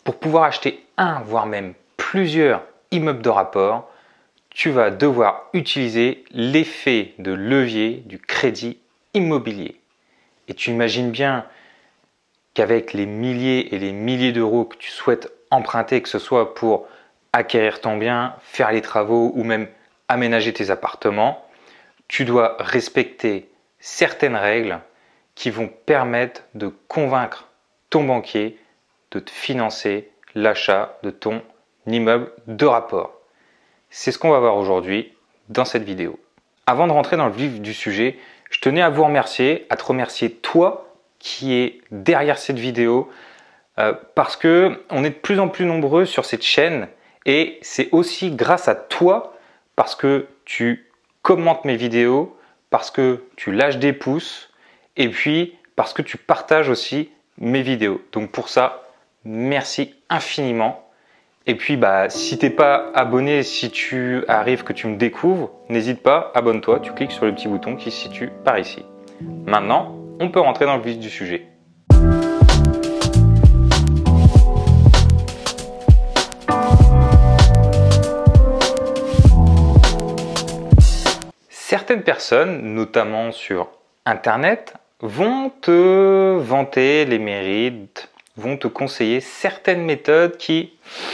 Pour pouvoir acheter un, voire même plusieurs immeubles de rapport, tu vas devoir utiliser l'effet de levier du crédit immobilier. Et tu imagines bien qu'avec les milliers et les milliers d'euros que tu souhaites emprunter, que ce soit pour acquérir ton bien, faire les travaux ou même aménager tes appartements, tu dois respecter certaines règles qui vont permettre de convaincre ton banquier de te financer l'achat de ton immeuble de rapport. C'est ce qu'on va voir aujourd'hui dans cette vidéo. Avant de rentrer dans le vif du sujet, je tenais à vous remercier, à te remercier toi qui es derrière cette vidéo parce que on est de plus en plus nombreux sur cette chaîne et c'est aussi grâce à toi parce que tu commentes mes vidéos, parce que tu lâches des pouces et puis parce que tu partages aussi mes vidéos. Donc pour ça, merci infiniment. Et puis si t'es pas abonné, si tu arrives que tu me découvres, n'hésite pas, abonne-toi, tu cliques sur le petit bouton qui se situe par ici. Maintenant, on peut rentrer dans le vif du sujet. Certaines personnes, notamment sur Internet, vont te vanter les mérites, vont te conseiller certaines méthodes qui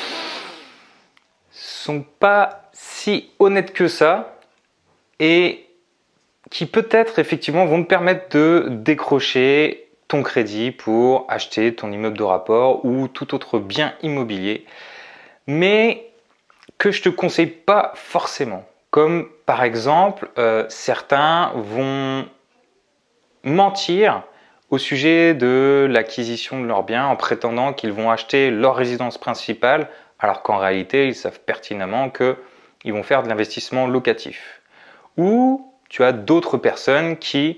sont pas si honnêtes que ça et qui peut-être effectivement vont te permettre de décrocher ton crédit pour acheter ton immeuble de rapport ou tout autre bien immobilier, mais que je te conseille pas forcément. Comme par exemple, certains vont mentir au sujet de l'acquisition de leurs biens en prétendant qu'ils vont acheter leur résidence principale alors qu'en réalité, ils savent pertinemment qu'ils vont faire de l'investissement locatif. Ou tu as d'autres personnes qui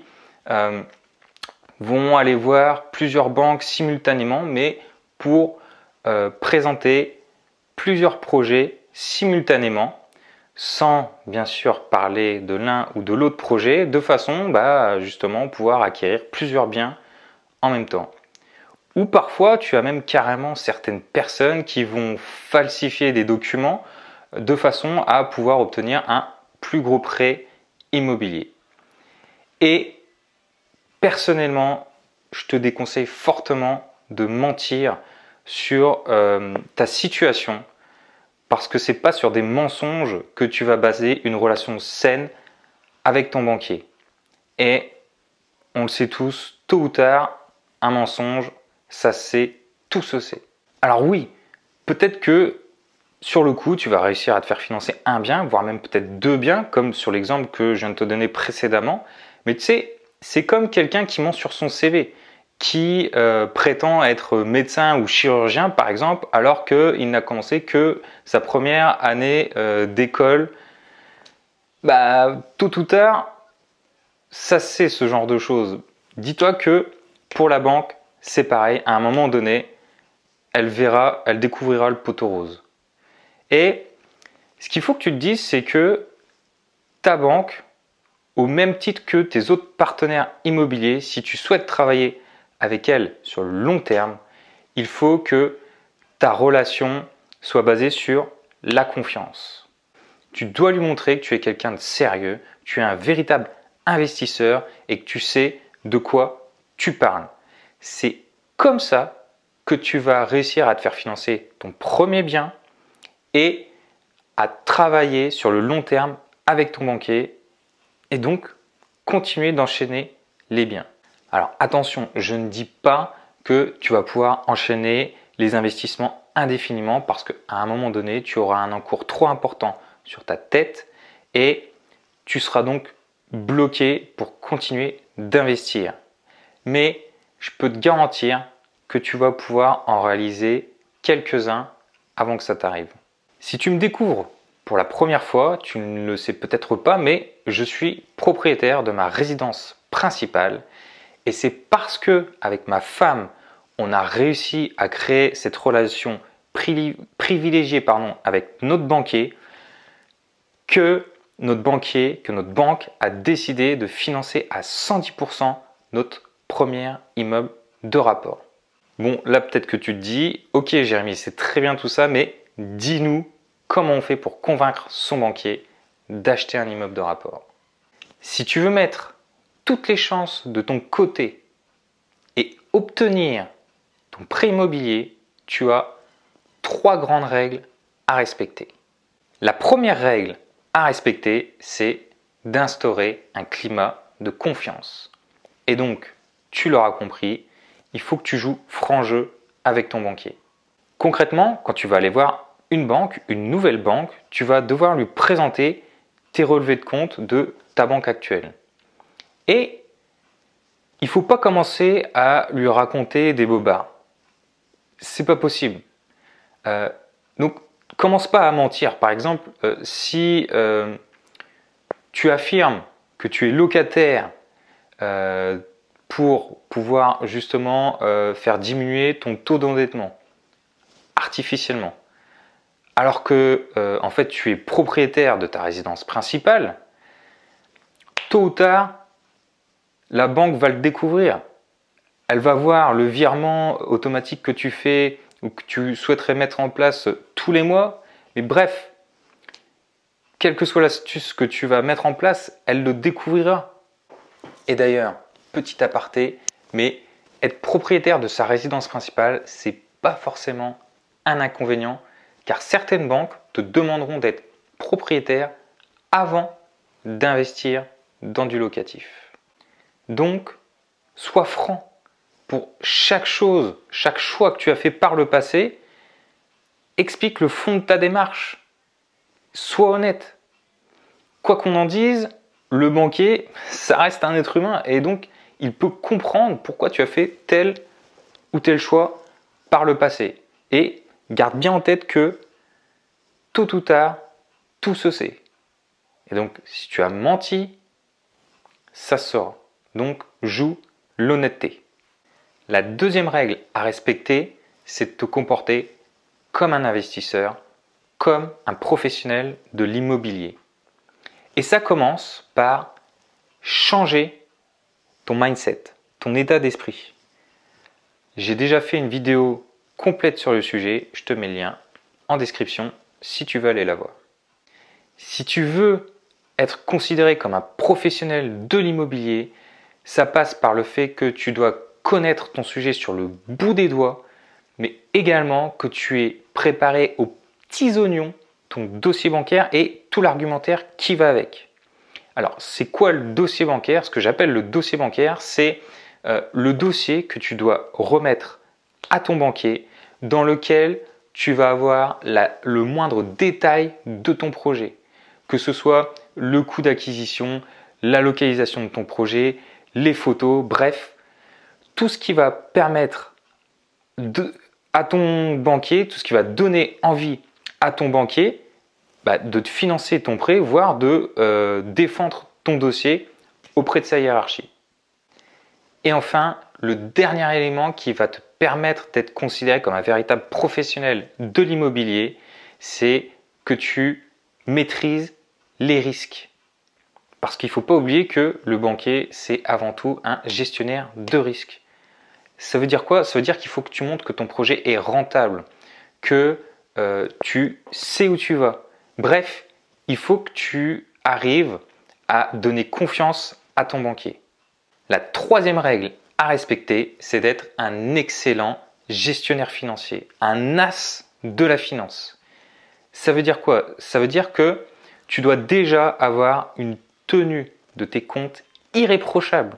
vont aller voir plusieurs banques simultanément, mais pour présenter plusieurs projets simultanément, sans bien sûr parler de l'un ou de l'autre projet, de façon justement pouvoir acquérir plusieurs biens en même temps. Ou parfois, tu as même carrément certaines personnes qui vont falsifier des documents de façon à pouvoir obtenir un plus gros prêt immobilier. Et personnellement, je te déconseille fortement de mentir sur ta situation parce que ce n'est pas sur des mensonges que tu vas baser une relation saine avec ton banquier. Et on le sait tous, tôt ou tard, un mensonge, ça c'est, tout se sait. Alors oui, peut-être que sur le coup, tu vas réussir à te faire financer un bien, voire même peut-être deux biens, comme sur l'exemple que je viens de te donner précédemment. Mais tu sais, c'est comme quelqu'un qui ment sur son CV, qui prétend être médecin ou chirurgien, par exemple, alors qu'il n'a commencé que sa première année d'école. Tôt ou tard, ça c'est ce genre de choses. Dis-toi que pour la banque, c'est pareil, à un moment donné, elle découvrira le poteau rose. Et ce qu'il faut que tu te dises, c'est que ta banque, au même titre que tes autres partenaires immobiliers, si tu souhaites travailler avec elle sur le long terme, il faut que ta relation soit basée sur la confiance. Tu dois lui montrer que tu es quelqu'un de sérieux, tu es un véritable investisseur et que tu sais de quoi tu parles. C'est comme ça que tu vas réussir à te faire financer ton premier bien et à travailler sur le long terme avec ton banquier et donc continuer d'enchaîner les biens. Alors attention, je ne dis pas que tu vas pouvoir enchaîner les investissements indéfiniment parce qu'à un moment donné, tu auras un encours trop important sur ta tête et tu seras donc bloqué pour continuer d'investir. Mais je peux te garantir que tu vas pouvoir en réaliser quelques-uns avant que ça t'arrive. Si tu me découvres pour la première fois, tu ne le sais peut-être pas, mais je suis propriétaire de ma résidence principale et c'est parce que avec ma femme, on a réussi à créer cette relation privilégiée avec notre banquier que notre banque a décidé de financer à 110% notre premier immeuble de rapport. Bon, là peut-être que tu te dis, ok Jérémy, c'est très bien tout ça, mais dis-nous comment on fait pour convaincre son banquier d'acheter un immeuble de rapport. Si tu veux mettre toutes les chances de ton côté et obtenir ton prêt immobilier, tu as 3 grandes règles à respecter. La première règle à respecter, c'est d'instaurer un climat de confiance. Et donc, tu l'auras compris, il faut que tu joues franc jeu avec ton banquier. Concrètement, quand tu vas aller voir une banque, une nouvelle banque, tu vas devoir lui présenter tes relevés de compte de ta banque actuelle. Et il ne faut pas commencer à lui raconter des bobards. C'est pas possible. Donc, commence pas à mentir. Par exemple, si tu affirmes que tu es locataire pour pouvoir justement faire diminuer ton taux d'endettement artificiellement, alors que en fait tu es propriétaire de ta résidence principale, tôt ou tard, la banque va le découvrir. Elle va voir le virement automatique que tu fais ou que tu souhaiterais mettre en place tous les mois. Mais bref, quelle que soit l'astuce que tu vas mettre en place, elle le découvrira. Et d'ailleurs, petit aparté, mais être propriétaire de sa résidence principale, c'est pas forcément un inconvénient, car certaines banques te demanderont d'être propriétaire avant d'investir dans du locatif. Donc, sois franc. Pour chaque chose, chaque choix que tu as fait par le passé, explique le fond de ta démarche. Sois honnête. Quoi qu'on en dise, le banquier, ça reste un être humain et donc il peut comprendre pourquoi tu as fait tel ou tel choix par le passé. Et garde bien en tête que tôt ou tard, tout se sait. Et donc, si tu as menti, ça sort. Donc, joue l'honnêteté. La deuxième règle à respecter, c'est de te comporter comme un investisseur, comme un professionnel de l'immobilier. Et ça commence par changer ton mindset, ton état d'esprit. J'ai déjà fait une vidéo complète sur le sujet, je te mets le lien en description si tu veux aller la voir. Si tu veux être considéré comme un professionnel de l'immobilier, ça passe par le fait que tu dois connaître ton sujet sur le bout des doigts, mais également que tu aies préparé aux petits oignons ton dossier bancaire et tout l'argumentaire qui va avec. Alors, c'est quoi le dossier bancaire? Ce que j'appelle le dossier bancaire, c'est le dossier que tu dois remettre à ton banquier dans lequel tu vas avoir le moindre détail de ton projet, que ce soit le coût d'acquisition, la localisation de ton projet, les photos, bref, tout ce qui va permettre à ton banquier, tout ce qui va donner envie à ton banquier de te financer ton prêt, voire de défendre ton dossier auprès de sa hiérarchie. Et enfin, le dernier élément qui va te permettre d'être considéré comme un véritable professionnel de l'immobilier, c'est que tu maîtrises les risques. Parce qu'il ne faut pas oublier que le banquier, c'est avant tout un gestionnaire de risques. Ça veut dire quoi? Ça veut dire qu'il faut que tu montres que ton projet est rentable, que tu sais où tu vas. Bref, il faut que tu arrives à donner confiance à ton banquier. La troisième règle à respecter, c'est d'être un excellent gestionnaire financier, un as de la finance. Ça veut dire quoi? Ça veut dire que tu dois déjà avoir une tenue de tes comptes irréprochable.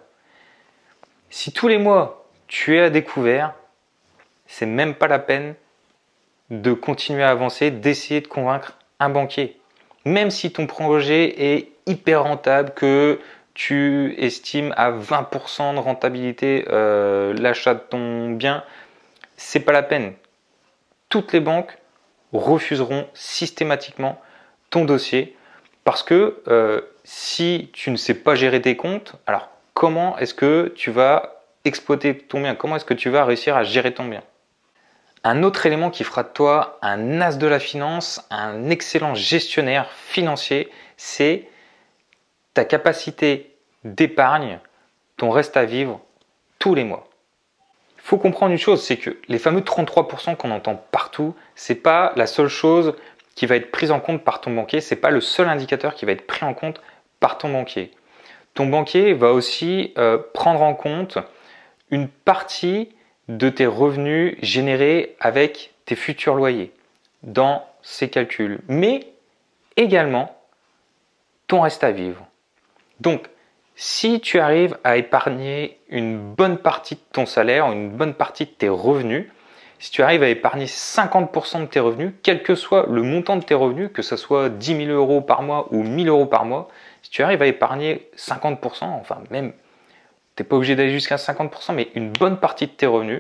Si tous les mois tu es à découvert, c'est même pas la peine de continuer à avancer, d'essayer de convaincre un banquier. Même si ton projet est hyper rentable, que tu estimes à 20% de rentabilité l'achat de ton bien, c'est pas la peine. Toutes les banques refuseront systématiquement ton dossier parce que si tu ne sais pas gérer tes comptes, alors comment est-ce que tu vas exploiter ton bien? Comment est-ce que tu vas réussir à gérer ton bien? Un autre élément qui fera de toi un as de la finance, un excellent gestionnaire financier, c'est ta capacité d'épargne, ton reste à vivre tous les mois. Il faut comprendre une chose, c'est que les fameux 33% qu'on entend partout, c'est pas la seule chose qui va être prise en compte par ton banquier, c'est pas le seul indicateur qui va être pris en compte par ton banquier. Ton banquier va aussi prendre en compte une partie de tes revenus générés avec tes futurs loyers dans ses calculs, mais également ton reste à vivre. Donc, si tu arrives à épargner une bonne partie de ton salaire, une bonne partie de tes revenus, si tu arrives à épargner 50% de tes revenus, quel que soit le montant de tes revenus, que ce soit 10 000 euros par mois ou 1 000 euros par mois, si tu arrives à épargner 50%, enfin même, tu n'es pas obligé d'aller jusqu'à 50%, mais une bonne partie de tes revenus,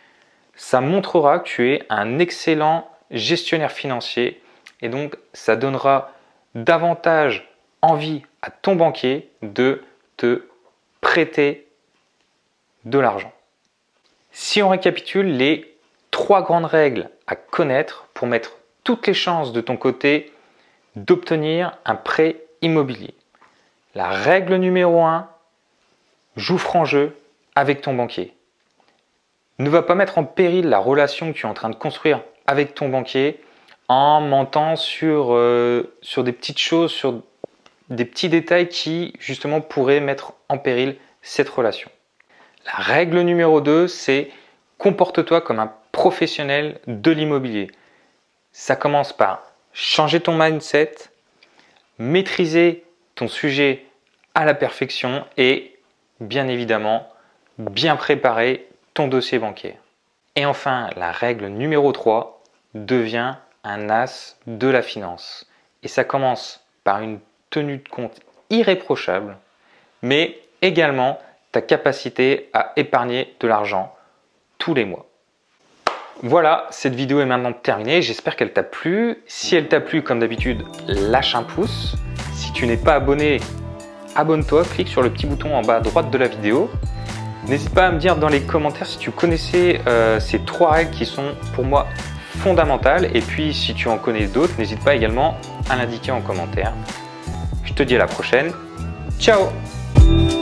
ça montrera que tu es un excellent gestionnaire financier et donc ça donnera davantage envie à ton banquier de te prêter de l'argent. Si on récapitule les 3 grandes règles à connaître pour mettre toutes les chances de ton côté d'obtenir un prêt immobilier. La règle numéro 1, joue franc jeu avec ton banquier. Ne va pas mettre en péril la relation que tu es en train de construire avec ton banquier en mentant sur des petites choses, sur des petits détails qui justement pourraient mettre en péril cette relation. La règle numéro 2, c'est comporte-toi comme un professionnel de l'immobilier. Ça commence par changer ton mindset, maîtriser ton sujet à la perfection et bien évidemment bien préparer ton dossier bancaire. Et enfin, la règle numéro 3, deviens un as de la finance. Et ça commence par une tenue de compte irréprochable, mais également ta capacité à épargner de l'argent tous les mois. Voilà, cette vidéo est maintenant terminée. J'espère qu'elle t'a plu. Si elle t'a plu, comme d'habitude, lâche un pouce. Si tu n'es pas abonné, abonne-toi, clique sur le petit bouton en bas à droite de la vidéo. N'hésite pas à me dire dans les commentaires si tu connaissais ces 3 règles qui sont pour moi fondamentales. Et puis, si tu en connais d'autres, n'hésite pas également à l'indiquer en commentaire. Je te dis à la prochaine. Ciao!